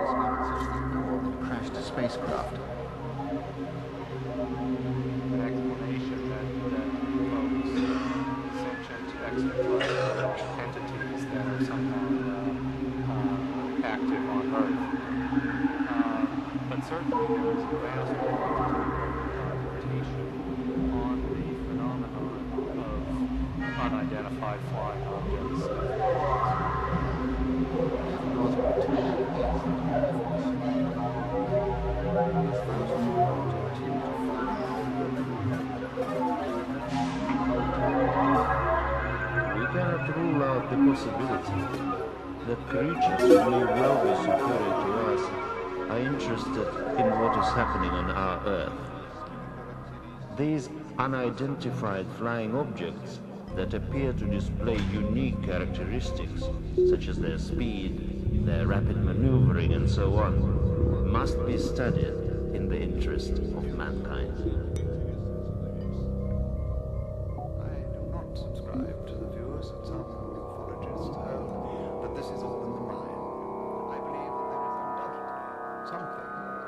crashed spacecraft. An explanation that invokes sentient extraterrestrial entities that are somehow active on Earth. But certainly there is a vast quantity of documentation on the phenomenon of unidentified flying objects in the We cannot rule out the possibility that creatures who may well be superior to us are interested in what is happening on our Earth. These unidentified flying objects that appear to display unique characteristics, such as their speed, their rapid maneuvering, and so on, must be studied in the interest of mankind. I do not subscribe to the views that some ufologists hold that this is all in the mind. I believe that there is undoubtedly something.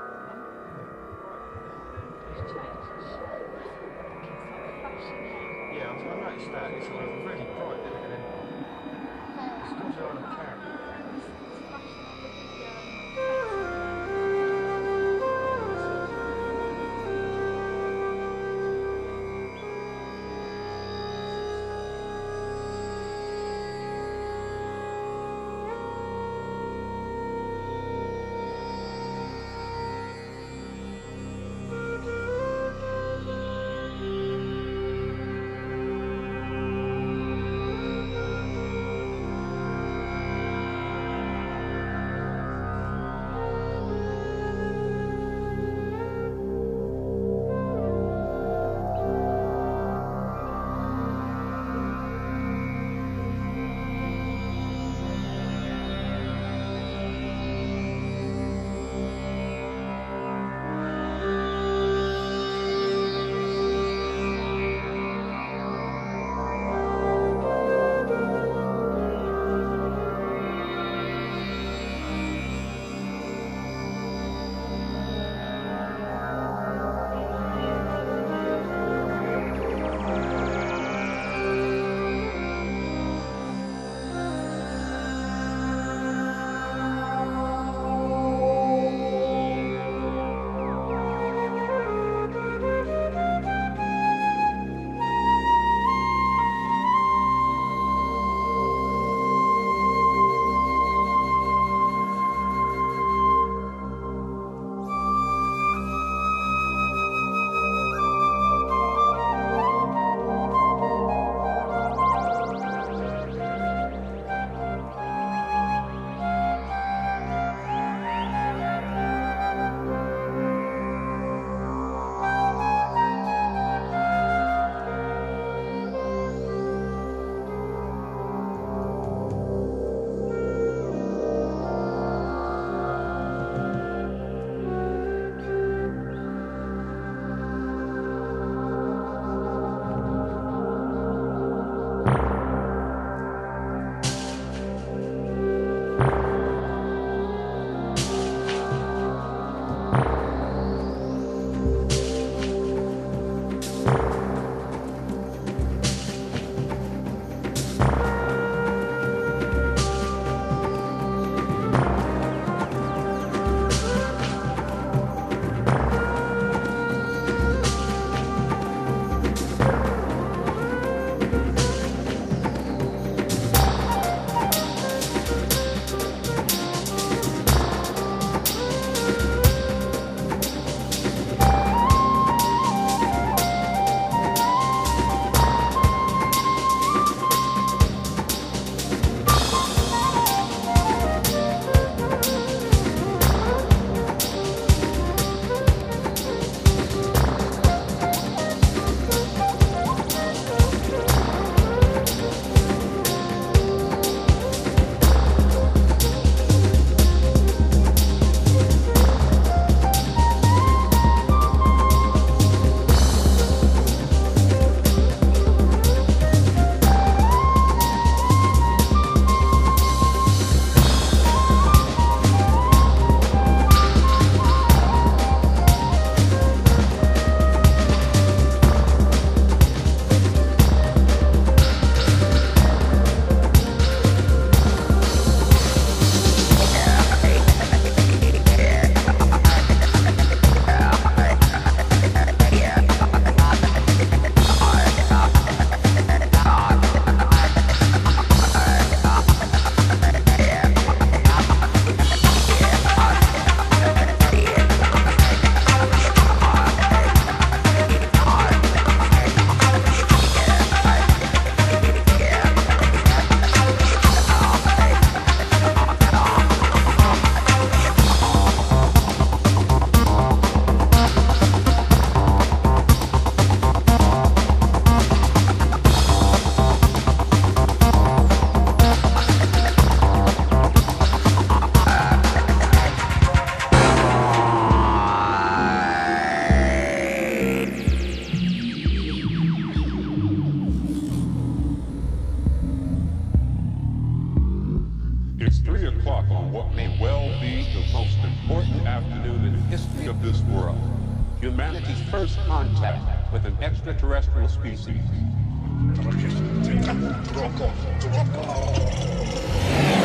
Yeah, I noticed that. It's really bright, and then it comes out on the camera. 3 o'clock on what may well be the most important afternoon in the history of this world. Humanity's first contact with an extraterrestrial species.